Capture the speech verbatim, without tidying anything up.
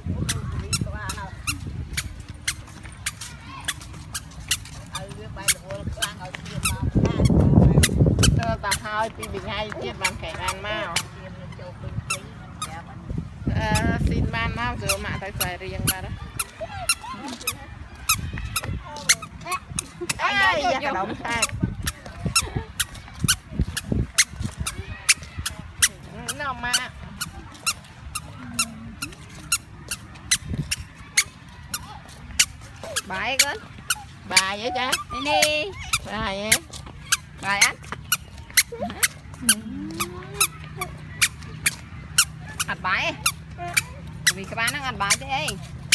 ta hơi thì bị hay chết bằng kẻ ăn mau xin ban mau rồi mà tay phải riêng mà đó ai da cái động sai nó mà bài con bài vậy cha đi bài vậy bài anh ăn bài vì các bạn đang ăn bài chứ ấy